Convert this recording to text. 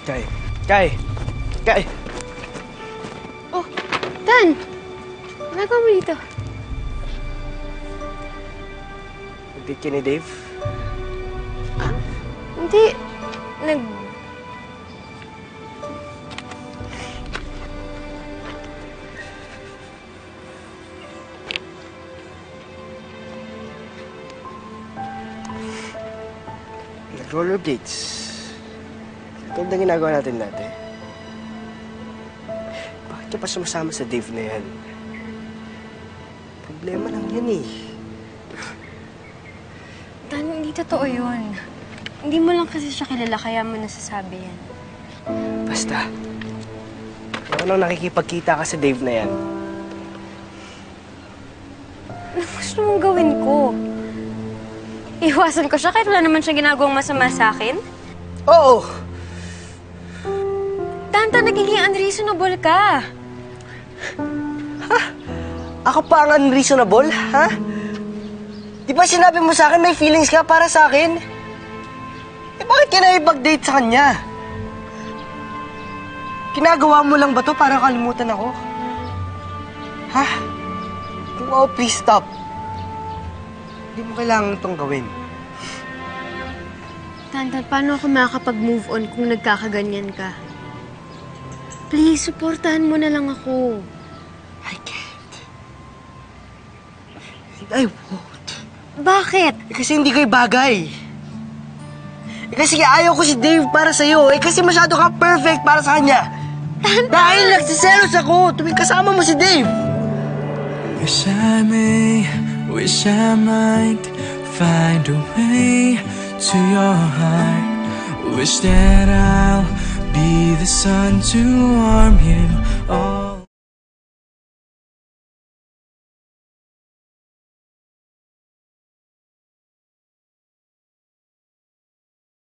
Kai! Kai! Kai! Oh, Dan! Nagawa mo dito? Nag-date ka ni Dave? Hindi. Nag-rollerblades. Ganda ginagawa natin dati. Bakit ka pa sumasama sa Dave na yan? Problema lang yan eh. Dan, hindi totoo yun. Hindi mo lang kasi siya kilala, kaya mo nasasabi yan. Basta. Kung anong nakikipagkita ka sa Dave na yan. Ano gusto mong gawin ko? Iwasan ko siya kahit wala naman siya ginagawang masama sa akin? Oo! Tanta, nagiging unreasonable ka. Ha? Ako pa ang unreasonable, ha? Di ba sinabi mo sa akin may feelings ka para sa akin? Eh bakit ka nakipag-date sa kanya? Ginagawa mo lang ba to para kalimutan ako? Ha? Oh, please stop. Hindi mo kailangan itong gawin. Tantan, paano ako makakapag-move on kung nagkakaganyan ka? Please, supportahan mo na lang ako. I can't. And I won't. Bakit? Eh, kasi hindi kayo bagay. Eh, kasi ayaw ko si Dave para sa'yo. Eh, kasi masyado ka perfect para sa kanya. Tantan! Dahil nagsiselos ako tuwing kasama mo si Dave. Wish I may, wish I might find a way to your heart. Wish that I'll be the sun to warm you all.